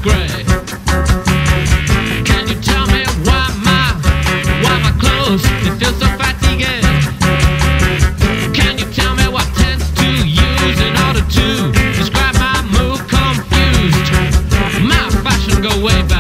grey. Can you tell me why my clothes they feel so fatigued? Can you tell me what tense to use in order to describe my mood confused? My fashion go way back.